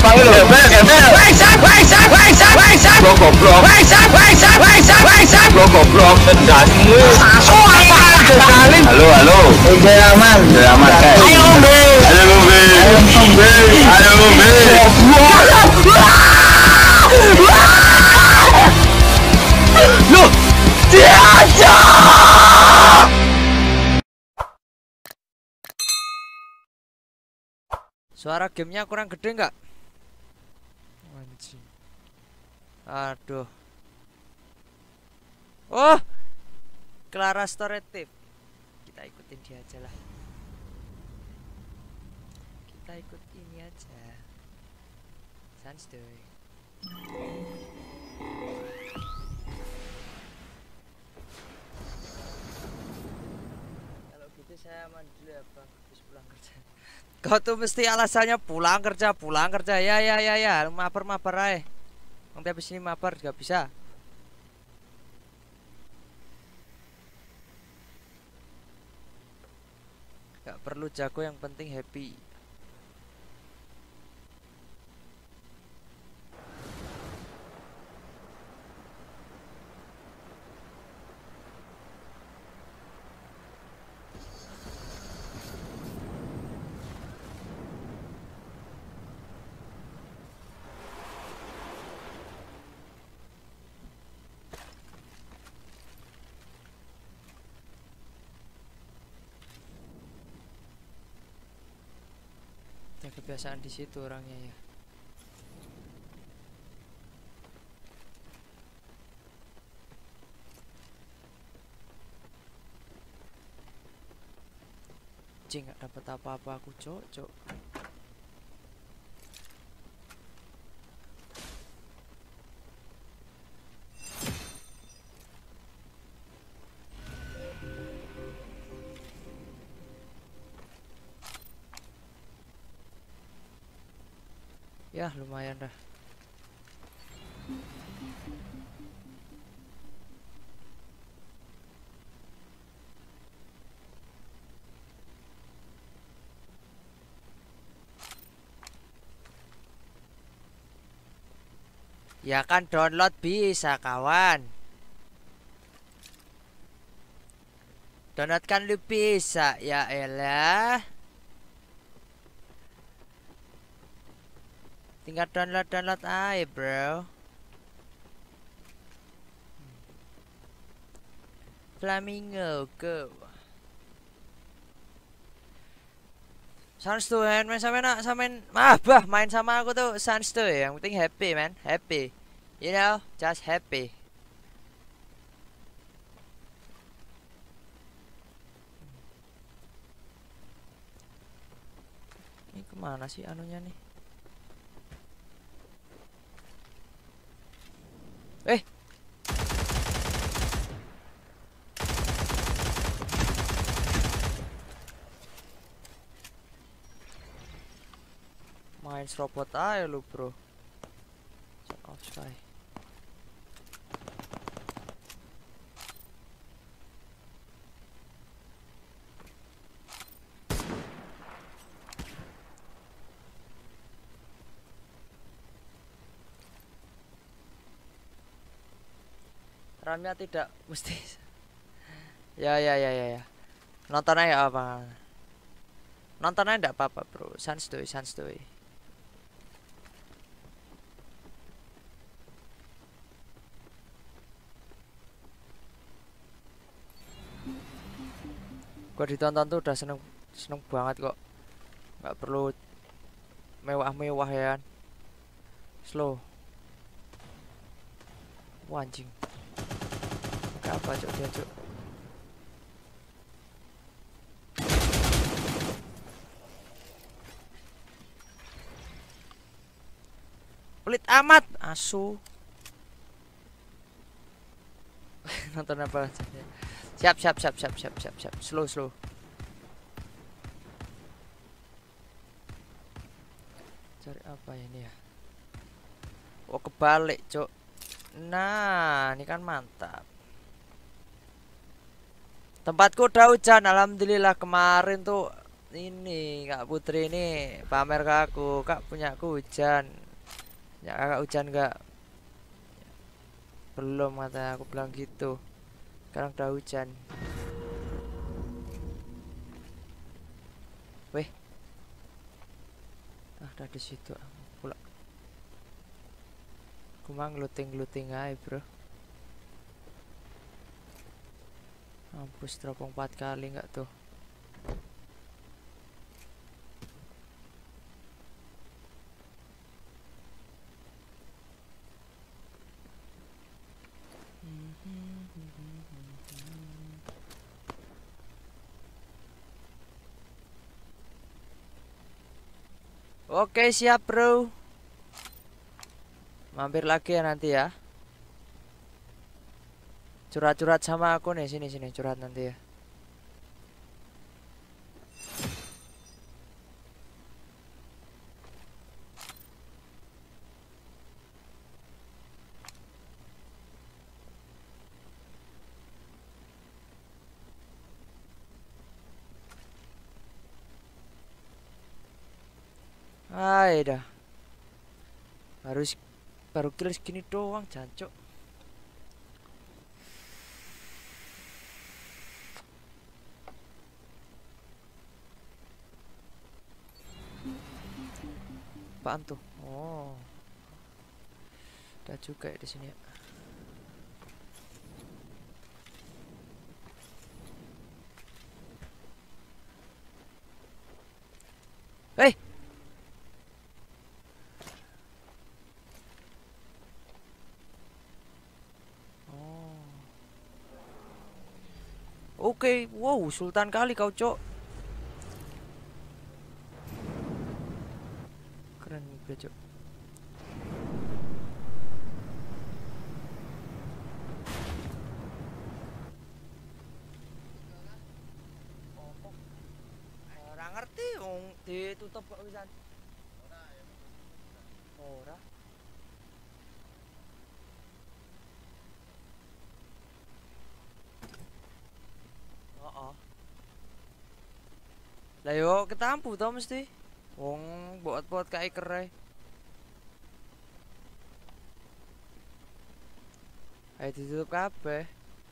abang lu. Goblok tendasmu. Halo. Udah aman kan? Ayo Loh, diajak. Suara gamenya kurang gede nggak? Anjing. Aduh. Oh, Clara Storative. Kita ikutin dia aja lah. Kita ikut ini aja. Sandstorm. Kalau gitu saya mandi dulu ya bang, habis pulang kerja. Kau tuh mesti alasannya pulang kerja ya maper aja. Nanti habis ini maper juga bisa. Gak perlu jago, yang penting happy. Ya kebiasaan di situ orangnya ya. Cing, nggak dapat apa-apa aku, cok. Ya lumayan dah. Ya kan download bisa kawan. Download kan lu bisa. Ya elah. Tinggal download aja bro. Flamingo go. Sans tuh main sama main sama aku tuh sans tuh, yang penting happy man, happy. You know, just happy. Ini kemana sih anunya nih? Main robot aja lu bro. Shut off sky. RAM-nya tidak mesti. Ya. Nonton aja apa? Nonton aja enggak apa-apa bro. Sans tuh. Gua ditonton tuh udah seneng banget kok. Nggak perlu mewah-mewah ya kan. Slow. Wah, anjing. Apa cok dia cok? Pelit amat asu. Nonton apa? Siap. Slow. Cari apa ini ya? Oh kebalik cok. Nah ini kan mantap. Tempatku udah hujan, alhamdulillah. Kemarin tuh ini Kak Putri ini pamer ke aku, Kak punyaku hujan. Ya Kakak hujan nggak? Belum kata aku bilang gitu. Sekarang udah hujan. Weh. Ah, udah di situ. Pula. Aku mah ngeluting-ngeluting aja, bro. Mampus teropong 4 kali nggak tuh? Oke, siap, bro. Mampir lagi ya nanti ya. Curhat-curhat sama aku nih, sini curhat nanti ya. Hai dah. Baru kill segini doang, jancuk. Apaan tuh? Oh. Udah juga ya di sini ya. Hei. Oh. Oke, wow, sultan kali kau, Cok. Keren juga, Cok. Ora ngerti wong ditutup kok wisan. Ora. Heeh. Lah yo ketampu to mesti. Wong bot-bot kae kere. Ayo ditutup kabeh.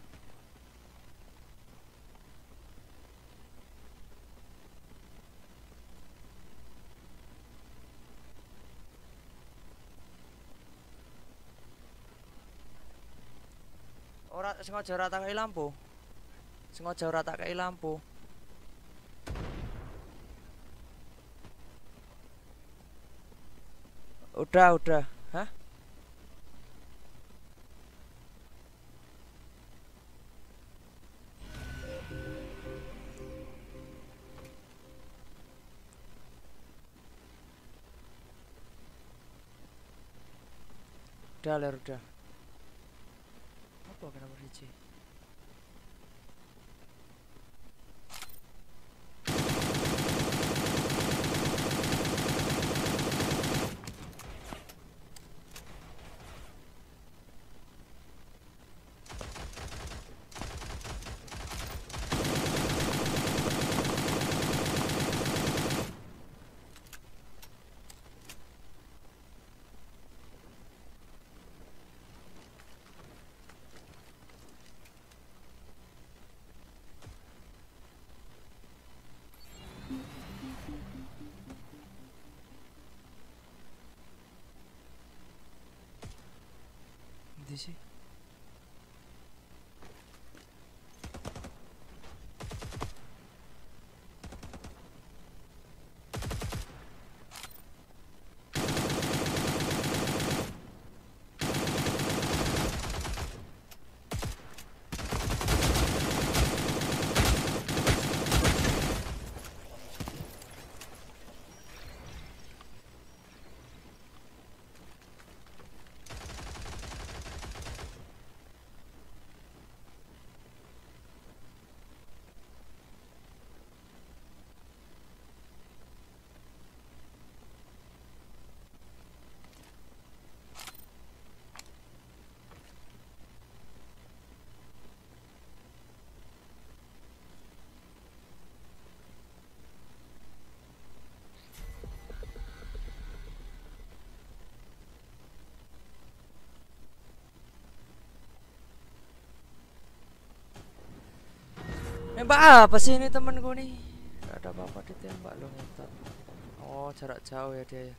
Ora sengaja ora tak kei lampu. Sengaja ora tak kei lampu. Udah. Hah? Udah. Apa kenapa hiji? Di sih. Nembak apa sih ini temenku nih? Gak ada apa-apa ditembak lo ngentot. Oh jarak jauh ya dia ya.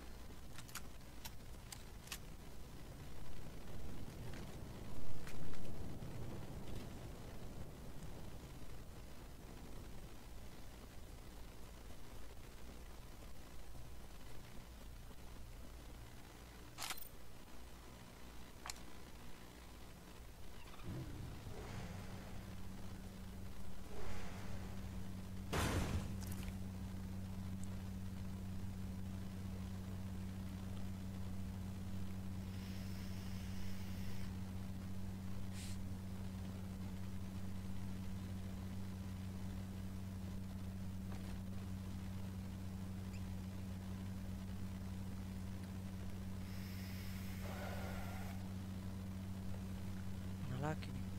Mana lagi nih?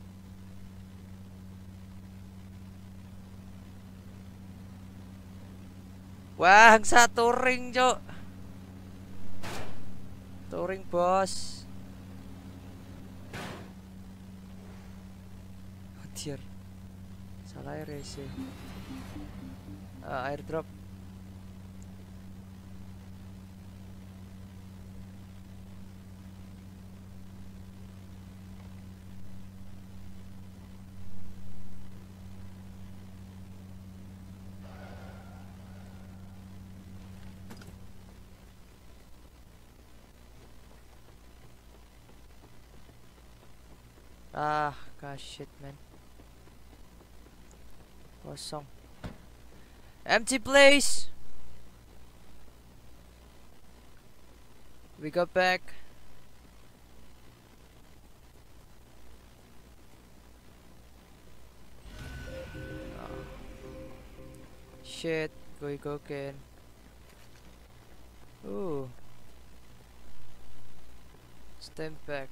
Wah, satu ring, Cok. Touring, bos. Anjir. Salah RC. Airdrop. Ah, gosh, shit, man. Kosong. Empty place. We go back. Oh. Shit, we go again. Ooh. Stand back.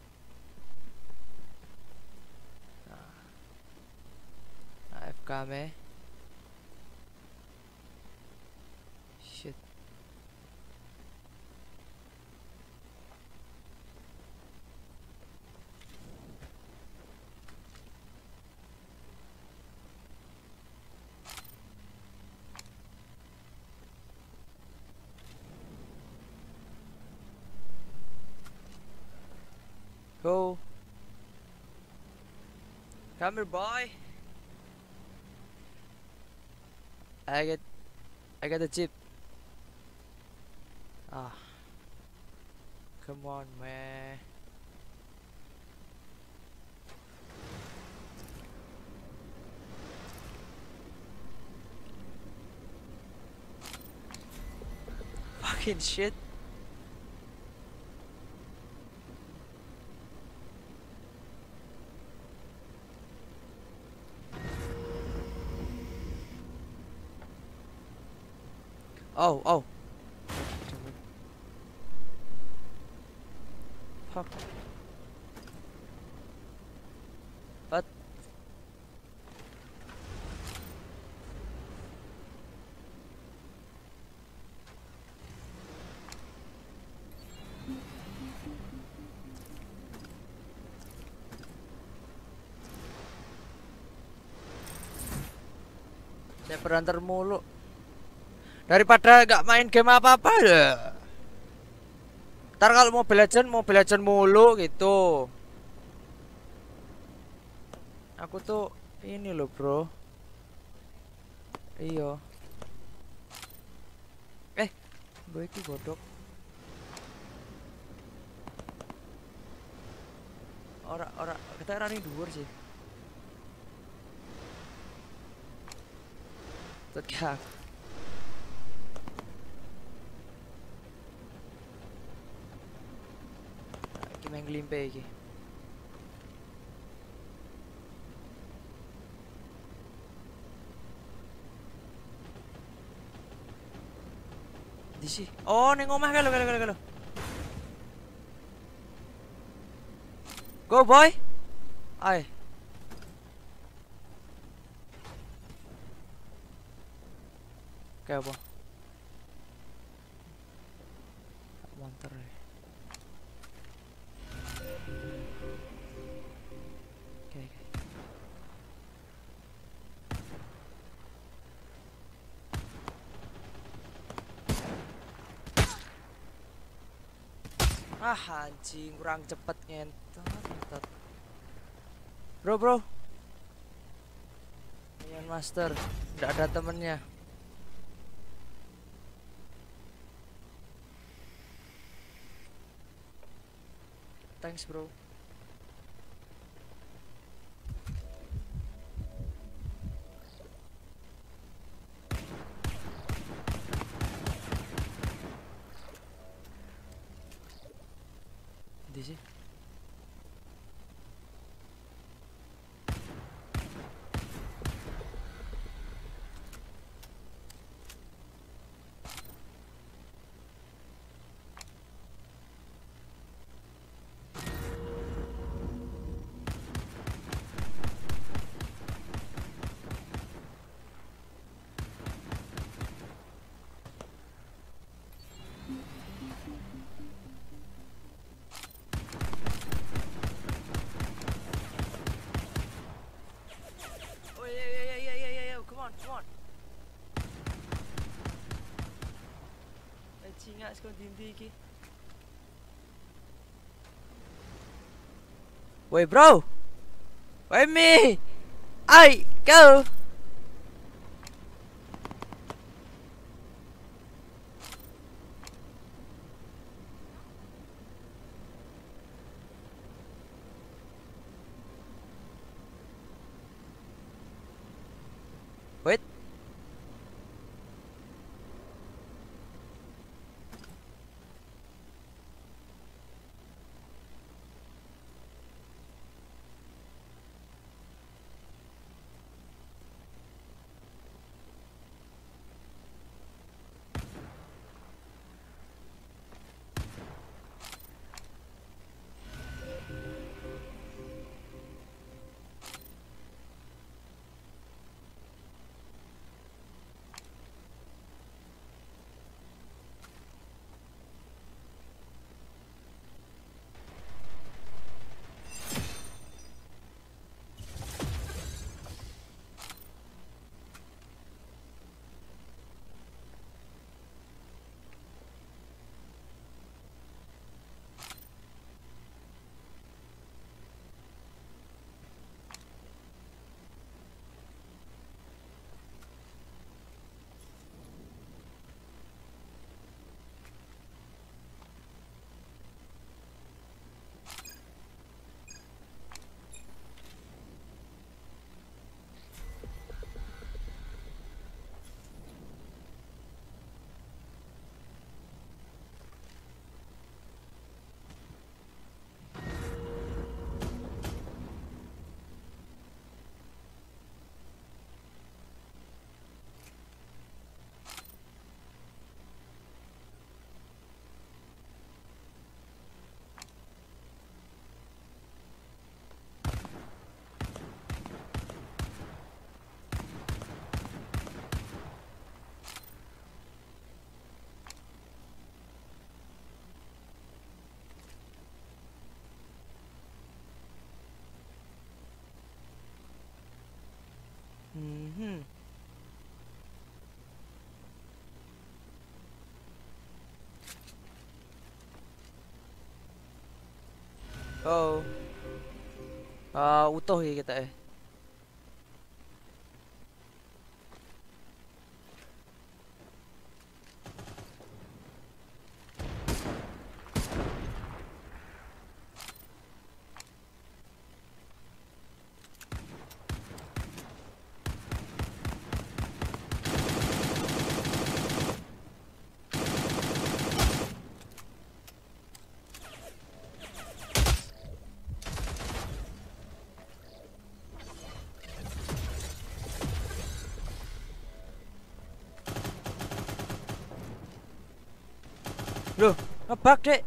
AFK me. Shit. Go. Come here, boy. I got the jeep. Ah. Come on, man. Fucking shit. Oh, oh. Fuck. What? Saya berantar mulu. Daripada gak main game apa-apa ya. Ntar kalau Mobile Legend mulu gitu. Aku tuh ini loh, bro. Iya. Gue iki godok. Ora, kita rani dhuwur sih. Tetep. Iki main glimpe iki. Di sih. Oh, ning omah kalau. Go, boy. Ay. Kayak apa? Monster. Oke. Ah anjing, kurang cepet ngentot, ngentot. Bro. Ian Master, udah ada temennya. Thanks bro. Di sih. Oh yeah, come on. Cingak sekon dindi iki. Woi bro. Woi me. Ai, go. Wait. Oh. Utuh ya kita Loh, ngebug dek.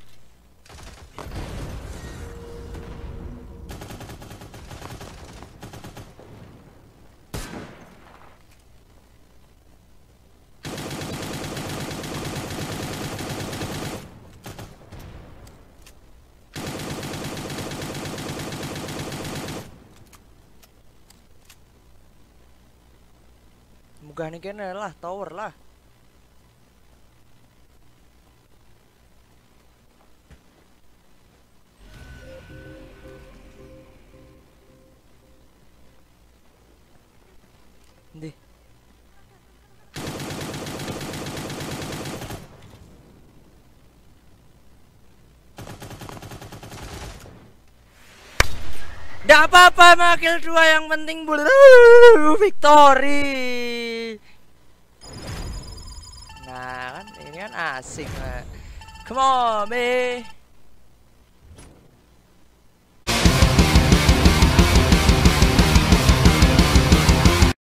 Munggah nih kene lah, tower lah. Nggak apa-apa makil 2 yang penting victory. Nah kan ini kan asik. Come on, me.